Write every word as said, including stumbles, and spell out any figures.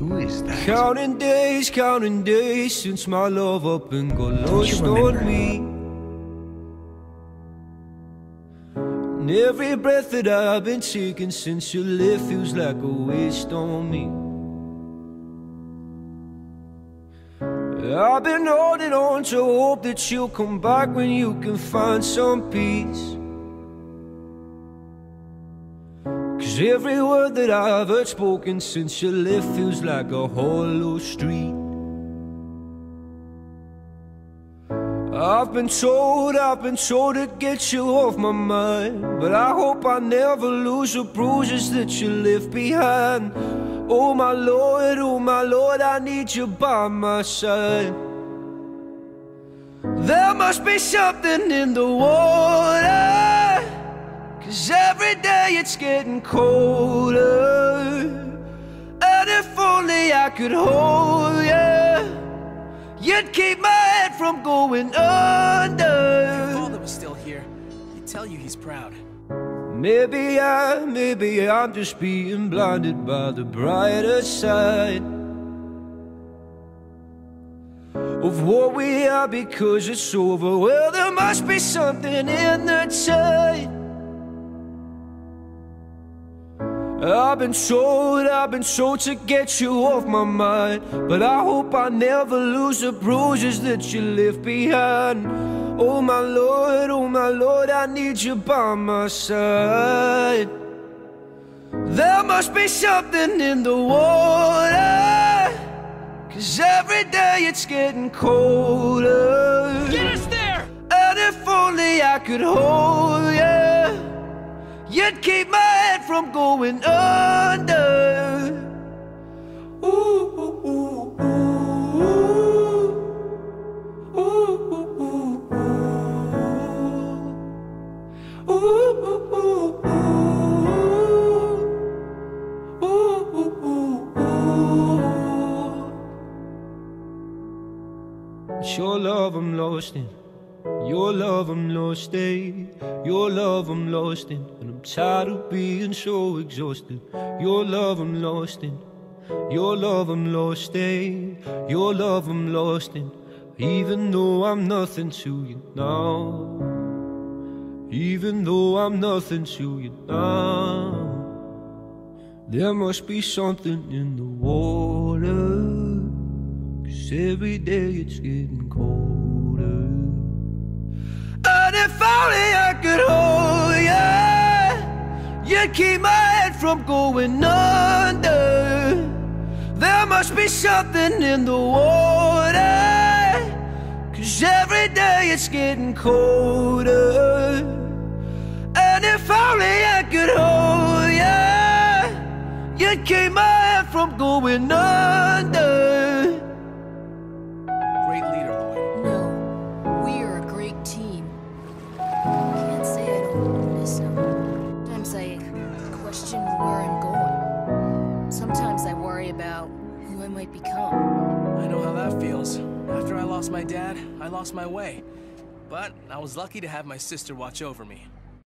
Who is that? Counting days, counting days since my love up and got lost on me. And every breath that I've been taking since you left feels like a waste on me. I've been holding on to hope that you'll come back when you can find some peace. Cause every word that I've heard spoken since you left feels like a hollow street. I've been told, I've been told to get you off my mind, but I hope I never lose the bruises that you left behind. Oh my Lord, oh my Lord, I need you by my side. There must be something in the water, cause every day it's getting colder. And if only I could hold you, you'd keep my head from going under. If your father was still here, he'd tell you he's proud. Maybe I, maybe I'm just being blinded by the brighter side of what we are because it's over. Well, there must be something in the tide. I've been told, I've been told to get you off my mind, but I hope I never lose the bruises that you left behind. Oh my Lord, oh my Lord, I need you by my side. There must be something in the water, cause every day it's getting colder. Get us there! And if only I could hold you, you'd keep my head from going under. Ooh, ooh, ooh, ooh, ooh, ooh, ooh, ooh, ooh, ooh, ooh, ooh. It's your love I'm lost in. Your love I'm lost in, your love I'm lost in, and I'm tired of being so exhausted. Your love I'm lost in, your love I'm lost in, your love I'm lost in. Even though I'm nothing to you now, even though I'm nothing to you now, there must be something in the water, cause every day it's getting colder. And if only I could hold you, you'd keep my head from going under. There must be something in the water, cause every day it's getting colder. And if only I could hold you, you'd keep my head from going under. Great leader, Lloyd. No, we are a great team. Can't say I don't miss him. Sometimes I question where I'm going. Sometimes I worry about who I might become. I know how that feels. After I lost my dad, I lost my way. But I was lucky to have my sister watch over me.